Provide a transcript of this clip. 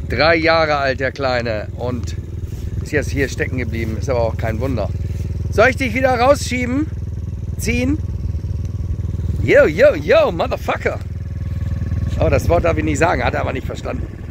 3 Jahre alt, der Kleine. Und ist jetzt hier stecken geblieben. Ist aber auch kein Wunder. Soll ich dich wieder rausschieben? Ziehen? Yo, yo, yo, Motherfucker. Oh, das Wort darf ich nicht sagen. Hat er aber nicht verstanden.